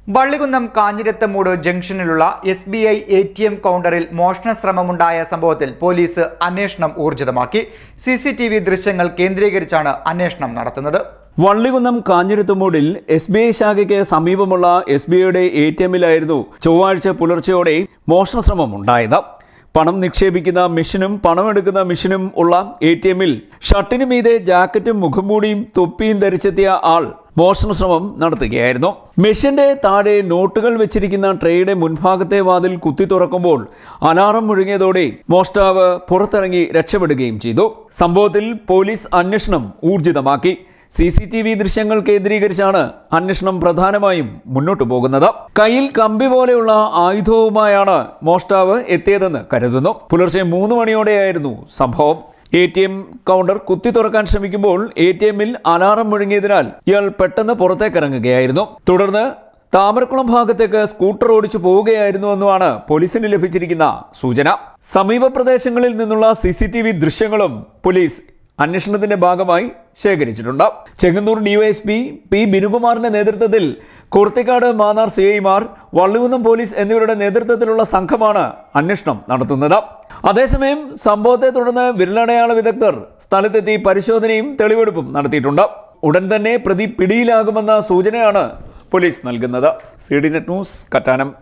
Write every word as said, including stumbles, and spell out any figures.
വള്ളികുന്നം കാഞ്ഞിരത്തമൂട് ജംഗ്ഷനിലുള്ള S B I A T M കൗണ്ടറിൽ മോഷണ ശ്രമമുണ്ടായ സംഭവത്തിൽ പോലീസ് അന്വേഷണം ഊർജിതമാക്കി. സി സി ടി വി ദൃശ്യങ്ങൾ കേന്ദ്രീകരിച്ചാണ് അന്വേഷണം നടത്തുന്നത്. വള്ളികുന്നം കാഞ്ഞിരത്തമൂടിൽ എസ് ബി ഐ ശാഖയ്ക്ക് സമീപമുള്ള എസ് ബി ഐയുടെ എ ടി എമ്മിലായിരുന്നു ചൊവ്വാഴ്ച പുലർച്ചെയോടെ മോഷണ ശ്രമം ഉണ്ടായത്. പണം നിക്ഷേപിക്കുന്ന മെഷീനും പണമെടുക്കുന്ന മെഷീനും ഉള്ള എ ടി എമ്മിൽ ഷർട്ടിന് മീതെ ജാക്കറ്റും മുഖംമൂടിയും തൊപ്പിയും ധരിച്ചെത്തിയ ആൾ മോഷണ ശ്രമം നടത്തുകയായിരുന്നു. മെഷീന്റെ താഴെ നോട്ടുകൾ വെച്ചിരിക്കുന്ന ട്രേയുടെ മുൻഭാഗത്തെ വാതിൽ കുത്തി തുറക്കുമ്പോൾ അലാറം മുഴങ്ങിയതോടെ മോഷ്ടാവ് പുറത്തിറങ്ങി രക്ഷപ്പെടുകയും ചെയ്തു. സംഭവത്തിൽ പോലീസ് അന്വേഷണം ഊർജിതമാക്കി. സി സി ടി വി ദൃശ്യങ്ങൾ കേന്ദ്രീകരിച്ചാണ് അന്വേഷണം പ്രധാനമായും മുന്നോട്ടു പോകുന്നത്. കയ്യിൽ കമ്പി പോലെയുള്ള ആയുധവുമായാണ് മോഷ്ടാവ് എത്തിയതെന്ന് കരുതുന്നു. പുലർച്ചെ മൂന്ന് മണിയോടെയായിരുന്നു സംഭവം. എ ടി എം കൗണ്ടർ കുത്തി തുറക്കാൻ ശ്രമിക്കുമ്പോൾ എ ടി എമ്മിൽ അലാറം മുഴങ്ങിയതിനാൽ ഇയാൾ പെട്ടെന്ന് പുറത്തേക്കിറങ്ങുകയായിരുന്നു. തുടർന്ന് താമരക്കുളം ഭാഗത്തേക്ക് സ്കൂട്ടർ ഓടിച്ചു പോവുകയായിരുന്നുവെന്നുമാണ് പോലീസിന് ലഭിച്ചിരിക്കുന്ന സൂചന. സമീപ പ്രദേശങ്ങളിൽ നിന്നുള്ള സി സി ടി വി ദൃശ്യങ്ങളും പോലീസ് അന്വേഷണത്തിന്റെ ഭാഗമായി ശേഖരിച്ചിട്ടുണ്ട്. ചെങ്ങന്നൂർ ഡിവൈഎസ്പി പി ബിനുകുമാറിന്റെ നേതൃത്വത്തിൽ കോർത്തിക്കാട് മാന്നാർ സി ഐമാർ, വള്ളികുന്നം പോലീസ് എന്നിവരുടെ നേതൃത്വത്തിലുള്ള സംഘമാണ് അന്വേഷണം നടത്തുന്നത്. അതേസമയം സംഭവത്തെ തുടർന്ന് വിരലടയാള വിദഗ്ധർ സ്ഥലത്തെത്തി പരിശോധനയും തെളിവെടുപ്പും നടത്തിയിട്ടുണ്ട്. ഉടൻ തന്നെ പ്രതി പിടിയിലാകുമെന്ന സൂചനയാണ് പോലീസ് നൽകുന്നത്. C D net news, Kattanam.